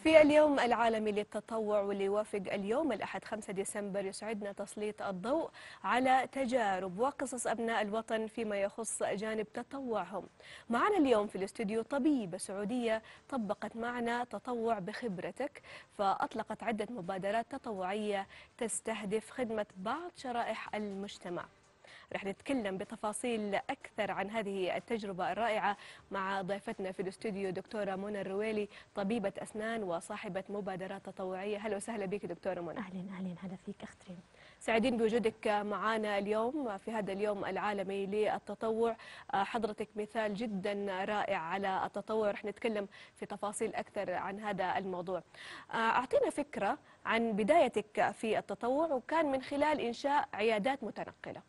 في اليوم العالمي للتطوع واللي يوافق اليوم الأحد 5 ديسمبر يسعدنا تسليط الضوء على تجارب وقصص أبناء الوطن فيما يخص جانب تطوعهم. معنا اليوم في الاستوديو طبيبة سعودية طبقت معنا تطوع بخبرتك، فأطلقت عدة مبادرات تطوعية تستهدف خدمة بعض شرائح المجتمع. رح نتكلم بتفاصيل أكثر عن هذه التجربة الرائعة مع ضيفتنا في الاستوديو دكتورة منى الرويلي، طبيبة أسنان وصاحبة مبادرات تطوعية. هلا وسهلا بك دكتورة منى. أهلا هلا فيك أختي. سعيدين بوجودك معنا اليوم في هذا اليوم العالمي للتطوع. حضرتك مثال جدا رائع على التطوع، رح نتكلم في تفاصيل أكثر عن هذا الموضوع. أعطينا فكرة عن بدايتك في التطوع، وكان من خلال إنشاء عيادات متنقلة.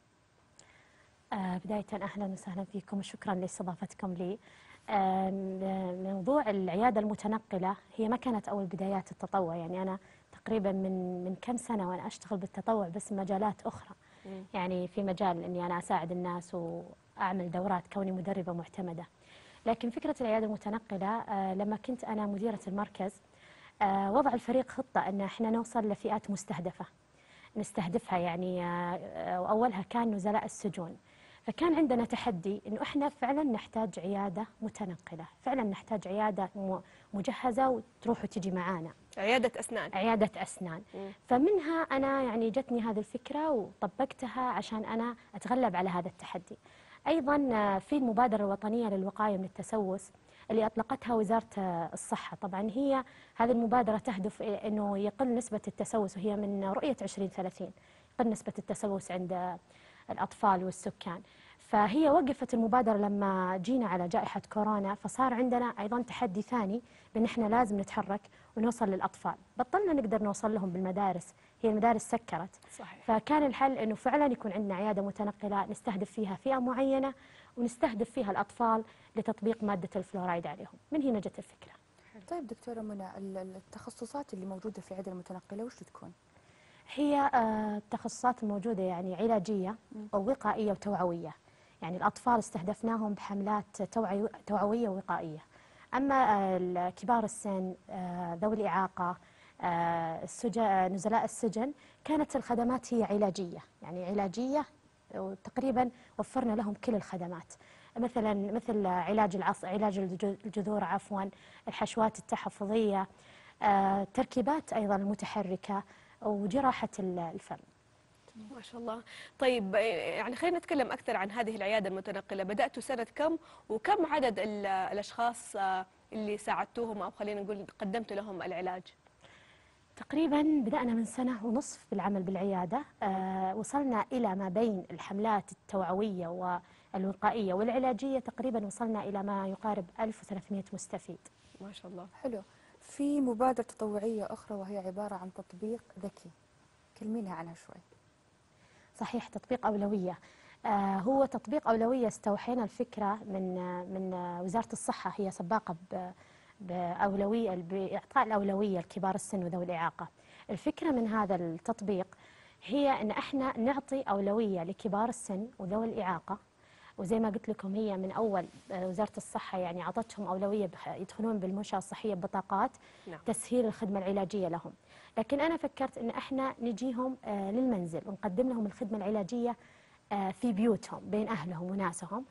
بداية أهلا وسهلا فيكم وشكرا لاستضافتكم لي. موضوع العيادة المتنقلة هي ما كانت أول بدايات التطوع، يعني أنا تقريبا من كم سنة وأنا أشتغل بالتطوع بس مجالات أخرى. يعني في مجال أني أنا أساعد الناس وأعمل دورات كوني مدربة معتمدة. لكن فكرة العيادة المتنقلة لما كنت أنا مديرة المركز، وضع الفريق خطة أن احنا نوصل لفئات مستهدفة نستهدفها، يعني وأولها كان نزلاء السجون. فكان عندنا تحدي إنه إحنا فعلا نحتاج عيادة متنقلة، فعلا نحتاج عيادة مجهزة وتروح وتجي معانا. عيادة أسنان. عيادة أسنان. فمنها أنا يعني جتني هذه الفكرة وطبقتها عشان أنا أتغلب على هذا التحدي. أيضا في المبادرة الوطنية للوقاية من التسوس اللي أطلقتها وزارة الصحة. طبعا هي هذه المبادرة تهدف إلى أنه يقل نسبة التسوس، وهي من رؤية 2030 يقل نسبة التسوس عند الأطفال والسكان. فهي وقفت المبادرة لما جينا على جائحة كورونا، فصار عندنا أيضا تحدي ثاني بأن احنا لازم نتحرك ونوصل للأطفال. بطلنا نقدر نوصل لهم بالمدارس، هي المدارس سكرت. صحيح. فكان الحل أنه فعلا يكون عندنا عيادة متنقلة نستهدف فيها فئة معينة ونستهدف فيها الأطفال لتطبيق مادة الفلورايد عليهم. من هنا جت الفكرة. طيب دكتورة منى، التخصصات اللي موجودة في العيادة المتنقلة وش تكون؟ هي التخصصات الموجودة يعني علاجية ووقائية وتوعوية. يعني الأطفال استهدفناهم بحملات توعوية ووقائية. أما كبار السن، ذوي الإعاقة، نزلاء السجن، كانت الخدمات هي علاجية، يعني علاجية وتقريبا وفرنا لهم كل الخدمات، مثل علاج الجذور، عفوا، الحشوات التحفظية، تركيبات أيضا المتحركة، وجراحة الفم. ما شاء الله. طيب يعني خلينا نتكلم أكثر عن هذه العيادة المتنقلة. بدأتوا سنة كم، وكم عدد الأشخاص اللي ساعدتوهم، أو خلينا نقول قدمتوا لهم العلاج؟ تقريبا بدأنا من سنة ونصف بالعمل بالعيادة. وصلنا إلى ما بين الحملات التوعوية والوقائية والعلاجية، تقريبا وصلنا إلى ما يقارب 1300 مستفيد. ما شاء الله. حلو. في مبادرة تطوعية أخرى وهي عبارة عن تطبيق ذكي، كلمينا عنها شوي. صحيح، تطبيق أولوية. هو تطبيق أولوية استوحينا الفكرة من وزارة الصحة، هي سباقة بأولوية بإعطاء الأولوية لكبار السن وذوي الإعاقة. الفكرة من هذا التطبيق هي أن احنا نعطي أولوية لكبار السن وذوي الإعاقة، وزي ما قلت لكم هي من أول وزارة الصحة يعني عطتهم أولوية يدخلون بالمنشأة الصحية ببطاقات. نعم. تسهيل الخدمة العلاجية لهم. لكن أنا فكرت أن احنا نجيهم للمنزل ونقدم لهم الخدمة العلاجية في بيوتهم بين أهلهم وناسهم.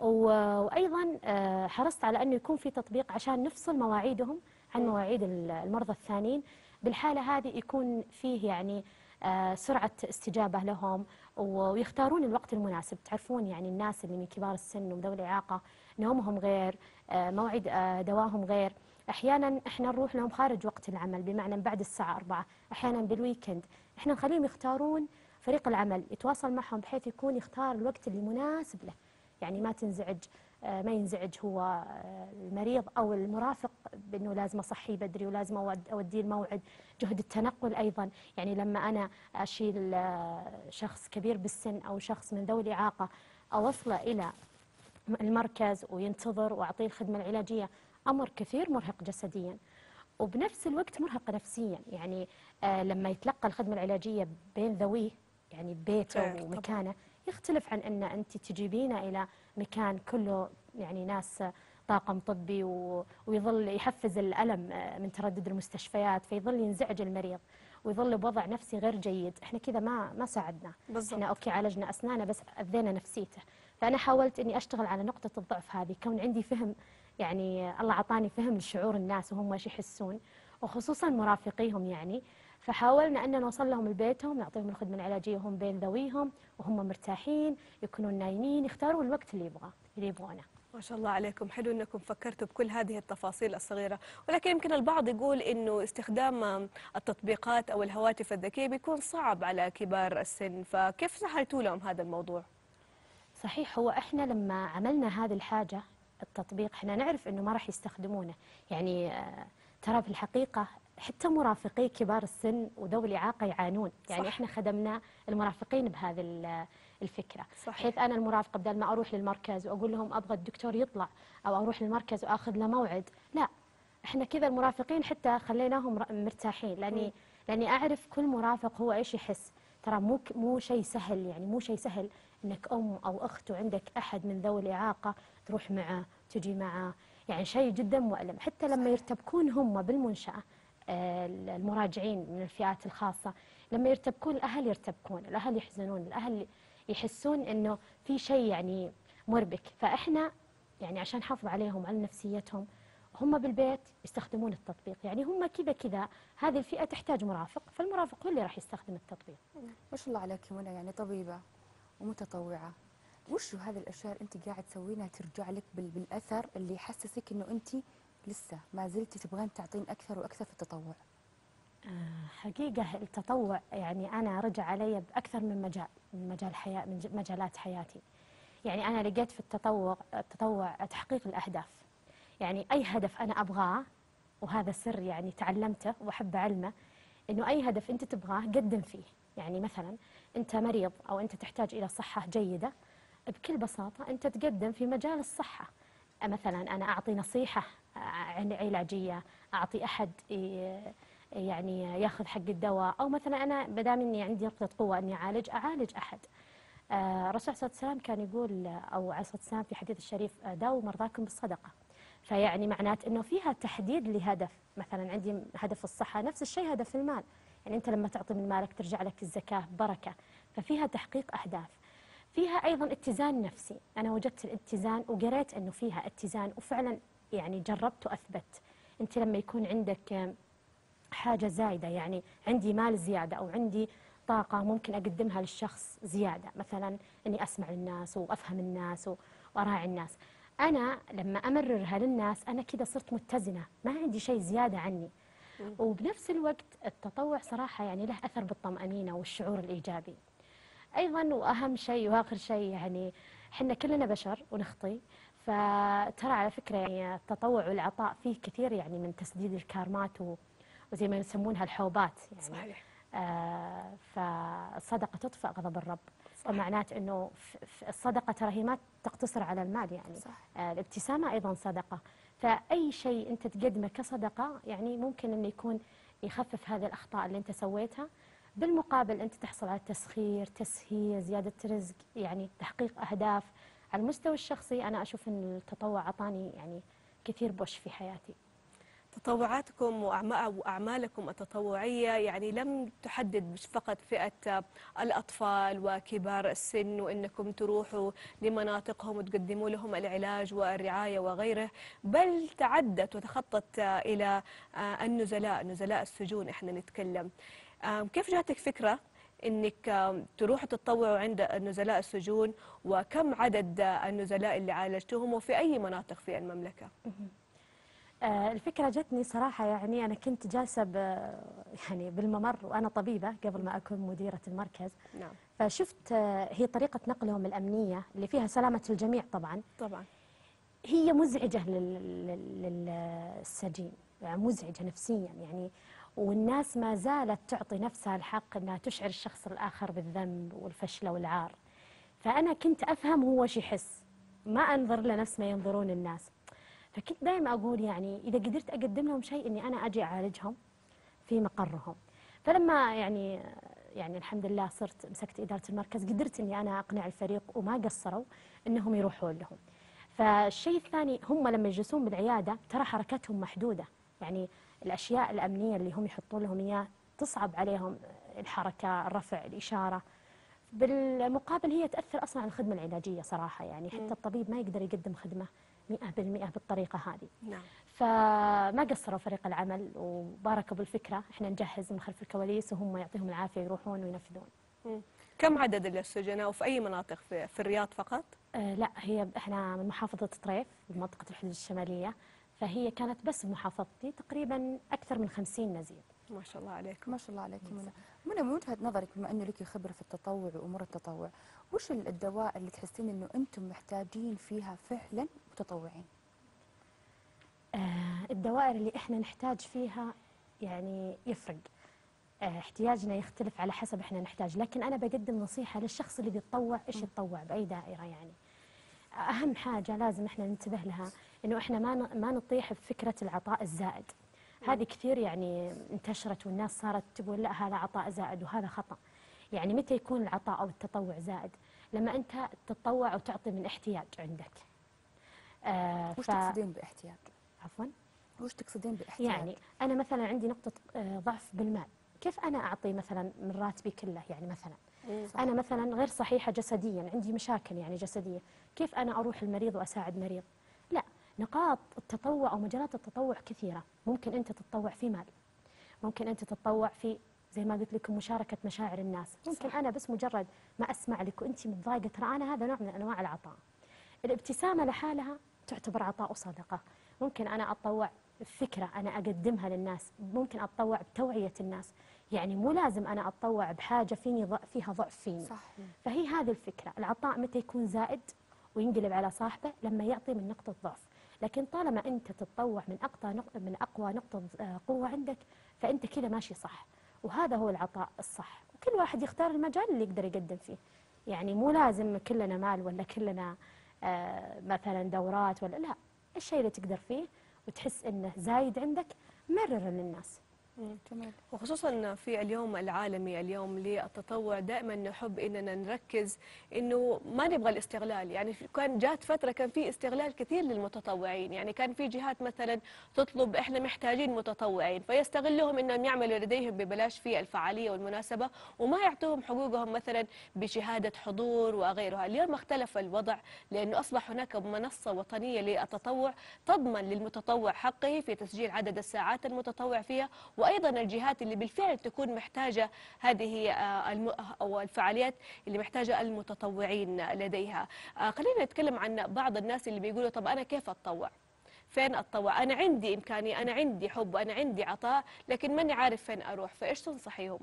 وأيضا حرصت على أنه يكون في تطبيق عشان نفصل مواعيدهم عن مواعيد المرضى الثانيين. بالحالة هذه يكون فيه يعني سرعة استجابة لهم ويختارون الوقت المناسب. تعرفون يعني الناس اللي من كبار السن وذوي الإعاقة نومهم غير، موعد دواهم غير. أحيانا إحنا نروح لهم خارج وقت العمل، بمعنى بعد الساعة 4، أحيانا بالويكند. إحنا نخليهم يختارون، فريق العمل يتواصل معهم بحيث يكون يختار الوقت اللي مناسب له، يعني ما ينزعج هو المريض أو المرافق بأنه لازم أصحيه بدري ولازم أوديه الموعد. جهد التنقل أيضا، يعني لما أنا أشيل شخص كبير بالسن أو شخص من ذوي الإعاقة أوصله إلى المركز وينتظر وأعطيه الخدمة العلاجية، أمر كثير مرهق جسديا وبنفس الوقت مرهق نفسيا. يعني لما يتلقى الخدمة العلاجية بين ذويه، يعني ببيته ومكانه، يختلف عن أن أنت تجيبينه إلى مكان كله يعني ناس طاقم طبي ويظل يحفز الألم من تردد المستشفيات، فيظل ينزعج المريض ويظل بوضع نفسي غير جيد. احنا كذا ما ساعدنا. بالضبط. احنا اوكي عالجنا اسنانه بس اذينا نفسيته. فانا حاولت اني اشتغل على نقطه الضعف هذه، كون عندي فهم، يعني الله اعطاني فهم لشعور الناس وهم ايش يحسون، وخصوصا مرافقيهم يعني. فحاولنا ان نوصل لهم لبيتهم، نعطيهم الخدمه العلاجيه وهم بين ذويهم وهم مرتاحين، يكونون نايمين، يختاروا الوقت اللي يبغونه. ما شاء الله عليكم، حلو أنكم فكرتوا بكل هذه التفاصيل الصغيرة. ولكن يمكن البعض يقول أنه استخدام التطبيقات أو الهواتف الذكية بيكون صعب على كبار السن، فكيف سهلتوا لهم هذا الموضوع؟ صحيح، هو احنا لما عملنا هذه الحاجة التطبيق احنا نعرف انه ما راح يستخدمونه، يعني ترى في الحقيقة حتى مرافقي كبار السن وذوي الإعاقة يعانون، يعني صح. احنا خدمنا المرافقين بهذه الفكرة. صحيح. بحيث أنا المرافقة بدل ما أروح للمركز وأقول لهم أبغى الدكتور يطلع أو أروح للمركز وأخذ له موعد، لا، احنا كذا المرافقين حتى خليناهم مرتاحين، لاني اعرف كل مرافق هو ايش يحس. ترى مو شيء سهل، يعني مو شيء سهل انك ام او اخت وعندك احد من ذوي الاعاقه تروح معه تجي معه، يعني شيء جدا مؤلم. حتى لما يرتبكون هم بالمنشاه، المراجعين من الفئات الخاصه لما يرتبكون، الاهل يرتبكون، الاهل يحزنون، الاهل يحسون انه في شيء يعني مربك. فاحنا يعني عشان نحافظ عليهم وعلى نفسيتهم هم بالبيت يستخدمون التطبيق، يعني هم كذا هذه الفئة تحتاج مرافق، فالمرافق هو اللي راح يستخدم التطبيق. ما شاء الله عليك منى، يعني طبيبة ومتطوعة، وشو هذه الأشياء اللي أنت قاعد تسوينها ترجع لك بالأثر اللي يحسسك إنه أنت لسه ما زلتي تبغين تعطين أكثر وأكثر في التطوع؟ حقيقة التطوع يعني أنا رجع علي بأكثر من مجال، من مجالات حياتي. يعني أنا لقيت في التطوع تحقيق الأهداف. يعني أي هدف أنا أبغاه، وهذا سر يعني تعلمته وأحب أعلمه، إنه أي هدف أنت تبغاه قدم فيه. يعني مثلا أنت مريض أو أنت تحتاج إلى صحة جيدة، بكل بساطة أنت تقدم في مجال الصحة. مثلا أنا أعطي نصيحة علاجية، أعطي أحد يعني ياخذ حق الدواء، أو مثلا أنا بدام إني عندي نقطة قوة إني أعالج أحد. الرسول صلى الله عليه وسلم كان يقول، أو عليه الصلاة والسلام في حديث الشريف، داووا مرضاكم بالصدقة. فيعني معنات انه فيها تحديد لهدف. مثلا عندي هدف الصحه، نفس الشيء هدف المال، يعني انت لما تعطي من مالك ترجع لك الزكاه بركه. ففيها تحقيق اهداف، فيها ايضا اتزان نفسي. انا وجدت الاتزان وقريت انه فيها اتزان، وفعلا يعني جربت واثبت. انت لما يكون عندك حاجه زايده، يعني عندي مال زياده او عندي طاقه ممكن اقدمها للشخص زياده، مثلا اني اسمع للناس وافهم الناس واراعي الناس، أنا لما أمررها للناس أنا كده صرت متزنة، ما عندي شيء زيادة عني. وبنفس الوقت التطوع صراحة يعني له أثر بالطمأنينة والشعور الإيجابي. أيضا وأهم شيء وآخر شيء، يعني حنا كلنا بشر ونخطي، فترى على فكرة يعني التطوع والعطاء فيه كثير يعني من تسديد الكارمات وزي ما يسمونها الحوبات يعني. صحيح. فالصدقة تطفئ غضب الرب. صح. فمعنات انه الصدقه ترى هي ما تقتصر على المال يعني. صح. الابتسامه ايضا صدقه. فاي شيء انت تقدمه كصدقه يعني ممكن انه يكون يخفف هذه الاخطاء اللي انت سويتها، بالمقابل انت تحصل على تسخير، تسهيل، زياده رزق، يعني تحقيق اهداف. على المستوى الشخصي انا اشوف ان التطوع اعطاني يعني كثير بوش في حياتي. تطوعاتكم وأعمالكم التطوعية يعني لم تحدد فقط فئة الأطفال وكبار السن، وأنكم تروحوا لمناطقهم وتقدموا لهم العلاج والرعاية وغيره، بل تعدت وتخطت إلى نزلاء السجون. إحنا نتكلم كيف جاتك فكرة أنك تروحوا تتطوعوا عند نزلاء السجون، وكم عدد النزلاء اللي عالجتهم وفي أي مناطق في المملكة؟ الفكرة جتني صراحة، يعني أنا كنت جالسة يعني بالممر وأنا طبيبة قبل ما أكون مديرة المركز. نعم. فشفت هي طريقة نقلهم الأمنية اللي فيها سلامة الجميع طبعا. طبعا. هي مزعجة للسجين، يعني مزعجة نفسيا يعني. والناس ما زالت تعطي نفسها الحق أنها تشعر الشخص الآخر بالذنب والفشلة والعار. فأنا كنت أفهم هو وش يحس، ما أنظر له نفس ما ينظرون الناس. فكنت دائما أقول يعني إذا قدرت أقدم لهم شيء إني أنا أجي أعالجهم في مقرهم. فلما يعني الحمد لله صرت مسكت إدارة المركز، قدرت إني أنا أقنع الفريق وما قصروا إنهم يروحون لهم. فالشيء الثاني، هم لما يجلسون بالعيادة ترى حركتهم محدودة، يعني الأشياء الأمنية اللي هم يحطون لهم إياه تصعب عليهم، الحركة، الرفع، الإشارة. بالمقابل هي تأثر أصلا على الخدمة العلاجية صراحة، يعني حتى الطبيب ما يقدر يقدم خدمة 100% بالطريقة هذه. نعم. فما قصروا فريق العمل وباركوا بالفكرة، احنا نجهز من خلف الكواليس وهم يعطيهم العافية يروحون وينفذون. كم عدد السجناء وفي أي مناطق؟ في الرياض فقط؟ لا، احنا من محافظة طريف بمنطقة الحدود الشمالية، فهي كانت بس بمحافظتي تقريبا أكثر من 50 نزيل. ما شاء الله عليكم. ما شاء الله عليك منى. منى، من وجهة نظرك بما انه لك خبرة في التطوع وامور التطوع، وش الدواء اللي تحسين انه انتم محتاجين فيها فعلا متطوعين؟ الدوائر اللي احنا نحتاج فيها يعني يفرق، احتياجنا يختلف على حسب احنا نحتاج، لكن انا بقدم نصيحة للشخص اللي بيتطوع ايش يتطوع باي دائرة. يعني اهم حاجة لازم احنا ننتبه لها انه احنا ما نطيح بفكرة العطاء الزائد. هذه كثير يعني انتشرت والناس صارت تقول لا هذا عطاء زائد، وهذا خطأ. يعني متى يكون العطاء او التطوع زائد؟ لما انت تتطوع وتعطي من احتياج عندك. وش تقصدين باحتياج؟ عفوا، وش تقصدين باحتياج؟ يعني أنا مثلا عندي نقطة ضعف بالمال، كيف أنا أعطي مثلا من راتبي كله؟ يعني مثلا أنا مثلا غير صحيحة جسديا، عندي مشاكل يعني جسدية، كيف أنا أروح المريض وأساعد مريض؟ لا، نقاط التطوع أو مجالات التطوع كثيرة. ممكن أنت تتطوع في مال، ممكن أنت تتطوع في زي ما قلت لكم مشاركة مشاعر الناس، ممكن أنا بس مجرد ما أسمع لك وأنت متضايقة، ترى أنا هذا نوع من أنواع العطاء. الابتسامة لحالها تعتبر عطاء وصدقة. ممكن أنا أتطوع بفكرة أنا أقدمها للناس، ممكن أتطوع بتوعية الناس. يعني مو لازم أنا أتطوع بحاجة فيها ضعف فيني. صح. فهي هذه الفكرة. العطاء متى يكون زائد وينقلب على صاحبه؟ لما يعطي من نقطة ضعف. لكن طالما أنت تتطوع من أقوى نقطة قوة عندك، فأنت كذا ماشي صح، وهذا هو العطاء الصح. وكل واحد يختار المجال اللي يقدر يقدم فيه. يعني مو لازم كلنا مال ولا كلنا مثلا دورات ولا لا. الشيء اللي تقدر فيه وتحس انه زايد عندك مرر للناس. جميل. وخصوصا في اليوم العالمي، اليوم للتطوع، دائما نحب اننا نركز انه ما نبغى الاستغلال. يعني كان جات فتره كان في استغلال كثير للمتطوعين، يعني كان في جهات مثلا تطلب احنا محتاجين متطوعين، فيستغلهم انهم يعملوا لديهم ببلاش في الفعاليه والمناسبه وما يعطوهم حقوقهم مثلا بشهاده حضور وغيرها. اليوم اختلف الوضع، لانه اصبح هناك منصه وطنيه للتطوع تضمن للمتطوع حقه في تسجيل عدد الساعات المتطوع فيها، وأيضا الجهات اللي بالفعل تكون محتاجة هذه أو الفعاليات اللي محتاجة المتطوعين لديها. خلينا نتكلم عن بعض الناس اللي بيقولوا طب أنا كيف أتطوع؟ فين أتطوع؟ أنا عندي إمكانية، أنا عندي حب، أنا عندي عطاء، لكن ماني عارف فين أروح، فإيش تنصحيهم؟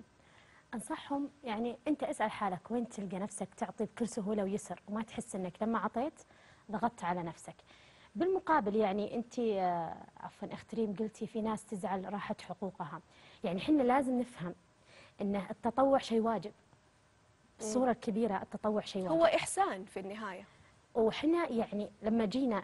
انصحهم يعني انت اسال حالك وين تلقى نفسك تعطي بكل سهوله ويسر، وما تحس انك لما عطيت ضغطت على نفسك. بالمقابل يعني انت عفوا اخت ريم قلتي في ناس تزعل راحت حقوقها. يعني احنا لازم نفهم ان التطوع شيء واجب. الصوره الكبيره التطوع شيء واجب، هو إحسان في النهاية. وحنا يعني لما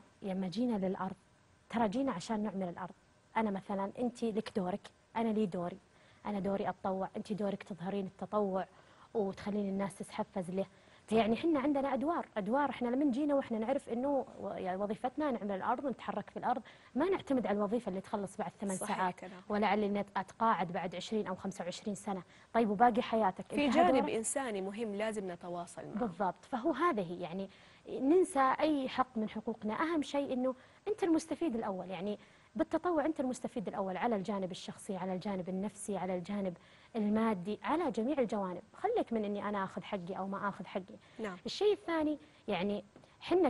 جينا للارض، ترى جينا عشان نعمل الارض. انا مثلا، انت لك دورك، انا لي دوري. انا دوري اتطوع، انت دورك تظهرين التطوع وتخلين الناس تتحفز له. فيعني احنا عندنا ادوار احنا لما جينا واحنا نعرف انه يعني وظيفتنا نعمل الارض ونتحرك في الارض، ما نعتمد على الوظيفه اللي تخلص بعد 8 ساعات كلام. ولا على اللي اتقاعد بعد 20 او 25 سنه. طيب وباقي حياتك في انت جانب دورك. إنساني مهم لازم نتواصل معه. بالضبط. فهو هذه يعني ننسى أي حق من حقوقنا. أهم شيء أنه أنت المستفيد الأول. يعني بالتطوع أنت المستفيد الأول، على الجانب الشخصي، على الجانب النفسي، على الجانب المادي، على جميع الجوانب. خليك من أني أنا أخذ حقي أو ما أخذ حقي. نعم. الشيء الثاني يعني حنا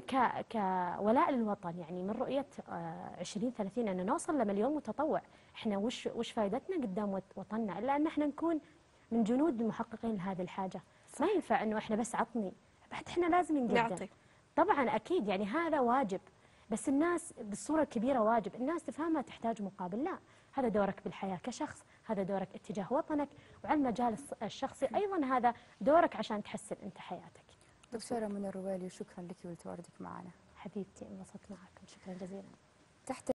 كولاء للوطن، يعني من رؤية 2030 أن نوصل لمليون متطوع. احنا وش فائدتنا قدام وطننا إلا أن احنا نكون من جنود المحققين لهذه الحاجة. ما ينفع انه احنا بس عطني، بعد احنا لازم نقدم. نعطي. طبعا اكيد يعني هذا واجب، بس الناس بالصورة الكبيرة واجب الناس تفهمها تحتاج مقابل. لا، هذا دورك بالحياة كشخص، هذا دورك اتجاه وطنك، وعلى المجال الشخصي ايضا هذا دورك عشان تحسن انت حياتك. دكتورة منى الرويلي، شكرا لك ولتواجدك معنا. حبيبتي انبسطت معكم، شكرا جزيلا. تحت